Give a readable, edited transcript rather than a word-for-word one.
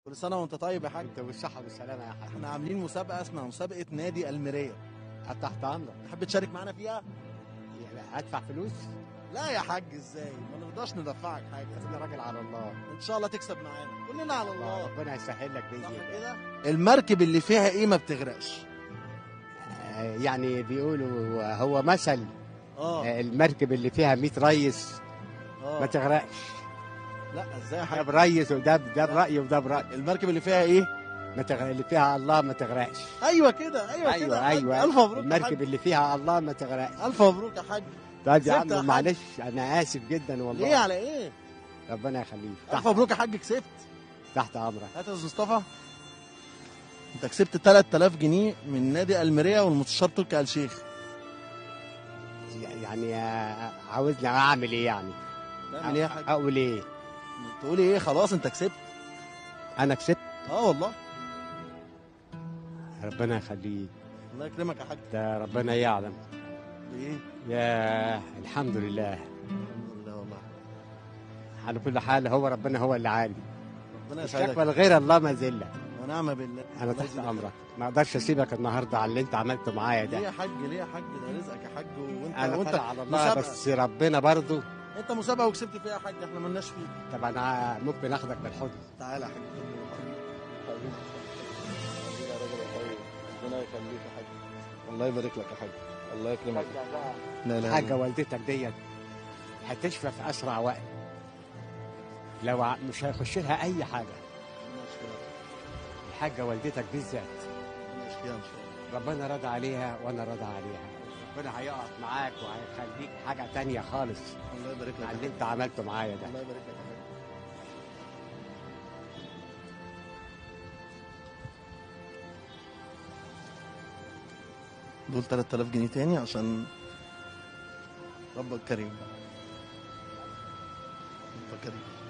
كل سنه وانت طيب يا حاج. انت بالصحة والسلامة يا حاج. احنا عاملين مسابقه اسمها مسابقه نادي الميريا. تحت امرك. تحب تشارك معانا فيها؟ يعني هدفع فلوس؟ لا يا حاج، ازاي؟ ما نرضاش ندفعك حاجه. انا راجل على الله. ان شاء الله تكسب معانا، كلنا على الله. ربنا يسهل لك باذن صح الله. كده؟ المركب اللي فيها ايه ما بتغرقش؟ يعني بيقولوا هو مثل المركب اللي فيها 100 ريس ما تغرقش. لا ازاي يا ده حاج؟ بريس وده برأي وده برأي. المركب اللي فيها ايه؟ اللي فيها الله ما تغرقش. ايوه كده، ايوه كده يا حاج. ايوه الف مبروك يا المركب حاج. اللي فيها الله ما تغرقش. الف مبروك يا حاج. طيب يا كسبت يا عم حاج. معلش انا اسف جدا والله. ليه على ايه؟ ربنا يخليك. الف مبروك يا حاج، كسبت. تحت امرك. هات يا استاذ مصطفى. انت كسبت 3000 جنيه من نادي الميريا والمستشار تركي آل شيخ. يعني عاوزني اعمل ايه يعني؟ تعمل ايه يا حاج؟ اقول ايه؟ تقول ايه؟ خلاص انت كسبت. انا كسبت. والله. ربنا يخليك. الله يكرمك يا حاج. ده ربنا يعلم. ايه؟ يا الحمد لله. الحمد لله والله. على كل حال هو ربنا هو اللي عالي. ربنا مش يسعدك. يقبل غير الله مذله. ونعم بالله. انا تحت امرك، ما اقدرش اسيبك النهارده على اللي انت عملته معايا ده. ليه يا حاج؟ ليه يا حاج؟ ده رزقك يا حاج. انا وانت طالع على الله مسابقة. بس ربنا برضه. انت مسابقه وكسبت فيها يا حاج، احنا مالناش فيه. طب انا ممكن اخدك بالحضن. تعالى يا حاج. حبيبي يا راجل يا طيب. ربنا يخليك يا حاج. الله يبارك لك يا حاج. الله يكرمك. لا لا حاجه والدتك ديت هتشفى في اسرع وقت. لو مش هيخش لها اي حاجه. الحاجه والدتك بالذات مش كده ان شاء الله. ربنا راضي عليها وانا راضي عليها. ربنا هيقف معاك وهيخليك حاجه تانية خالص. الله يبارك لك على اللي انت عملته معايا ده. الله يبارك لك يا حاج. دول 3000 جنيه تاني عشان ربك كريم. ربك كريم.